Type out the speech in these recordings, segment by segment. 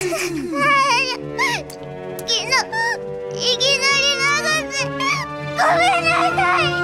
いきなり流してごめんなさい。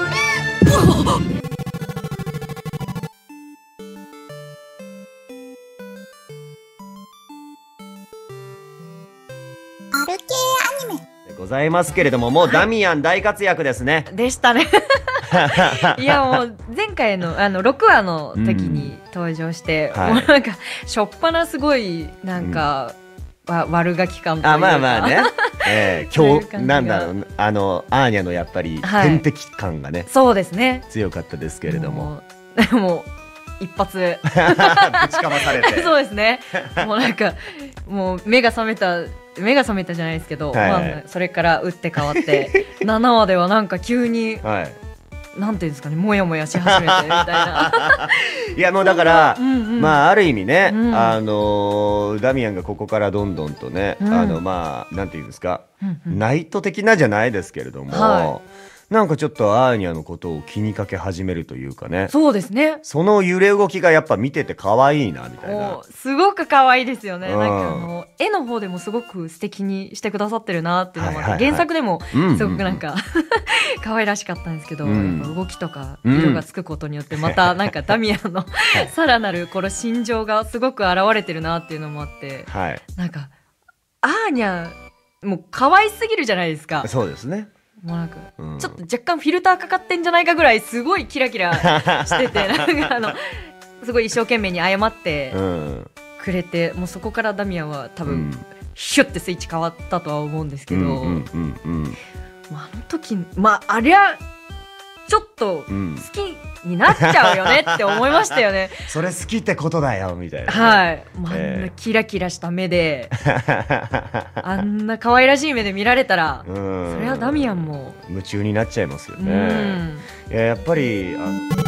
アル系アニメでございますけれども、もうダミアン大活躍ですね。 でしたね。いやもう前回の6話の時に登場して、 はいもうなんかしょっぱなすごいなんか、悪ガキ感というか、 まあまあね、今日そういう感じがなんだろう、アーニャのやっぱりはい天敵感がね、 そうですね。 強かったですけれども、 もう一発ぶちかまされてそうですね。もうなんかもう目が覚めたじゃないですけど、 はいはいまあ、それから打って変わって7話ではなんか急にはいなんていうんですかね、もやもやし始めてみたいな。 いやもうだから、まあある意味ね、 うんダミアンがここからどんどんとね、 うんまあなんていうんですか、 うんうんナイト的なじゃないですけれども、 はなんかちょっとアーニャのことを気にかけ始めるというかね、 そうですね。 その揺れ動きがやっぱ見てて可愛いなみたいなも。うすごく可愛いですよね。 うんなんか絵の方でもすごく素敵にしてくださってるなっていうのもあって、 はいはいはい原作でもうんすごくなんか可愛らしかったんですけど、 うんやっぱ動きとか色がつくことによってまたなんかダミアンのさらなるこの心情がすごく現れてるなっていうのもあって、 はい、 なんかアーニャもう可愛すぎるじゃないですか。 そうですね。 もうなんかうんちょっと若干フィルターかかってんじゃないかぐらいすごいキラキラしてて、なんかすごい一生懸命に謝ってうんくれて、もうそこからダミアンは多分、 うんヒュッてスイッチ変わったとは思うんですけど、 うんうんうんまあ、あの時ありゃちょっと好うんきになっちゃうよねって思いましたよね。 それ好きってことだよみたいなね、 はい、あんなキラキラした目で、あんな可愛らしい目で見られたら、 うんそれはダミアンも、 夢中になっちゃいますようね。 ん、 いややっぱり